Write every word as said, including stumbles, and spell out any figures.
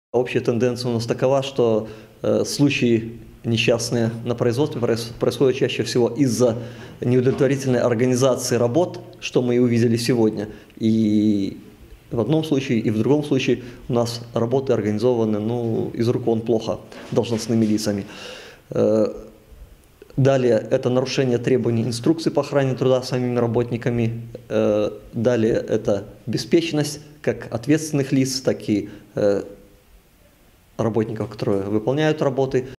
Общая тенденция у нас такова, что э, случаи несчастные на производстве происходят чаще всего из-за неудовлетворительной организации работ, что мы и увидели сегодня. И в одном случае, и в другом случае у нас работы организованы ну, из рук вон плохо должностными лицами. Э, далее это нарушение требований инструкций по охране труда самими работниками. Э, далее это беспечность как ответственных лиц, так и э, работников, которые выполняют работы.